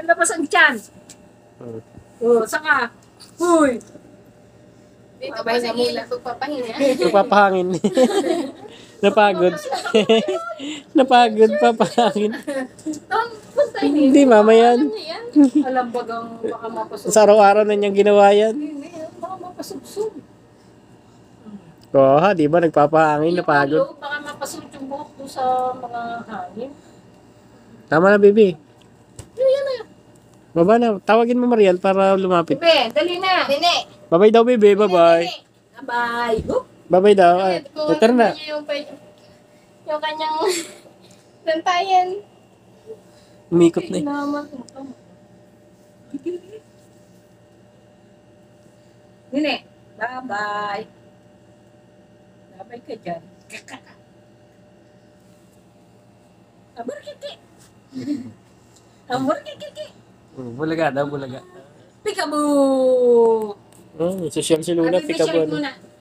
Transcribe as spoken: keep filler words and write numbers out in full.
Lalabas ang tiyan. Hmm. Oh, saka. Uy. Dito pa sa gilid, pagpapahinga. Napapahangin. Napagod. Napagod, papahangin. Tom, basta ini. Hindi, mama yan. Alam niya yan. Alam bagang baka mapasubsub. Sa araw-araw na niyang ginawa yan. Hindi, baka mapasubsub. Oo, di ba? Nagpapahangin, napagod. Yung ulo, baka mapasubsub yung buhok doon sa mga hangin. Tama na, baby. Yun, yan na. Baba na. Tawagin mo, Marian, para lumapit. Bebe, dali na. Nene. Bye-bye daw, baby. Bye-bye. Bye. Oop. Bye-bye daw. Ay, Kung ito na. ano niya yung, yung kanyang lantayan. Umikot na eh. Naman. Nene, bye-bye. Bye-bye ka dyan. Amor kiki. Amor kiki. Hmm, bulaga daw, bulaga. Peekaboo. Oh, social si Luna, Happy pikabon. muna.